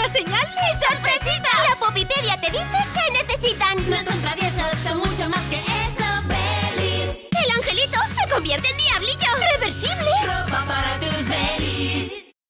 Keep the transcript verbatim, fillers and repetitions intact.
¡Una señal de sorpresita! La Popipedia te dice que necesitan. No son traviesos, son mucho más que eso, Belis. El angelito se convierte en diablillo. ¡Reversible! Ropa para tus Belis.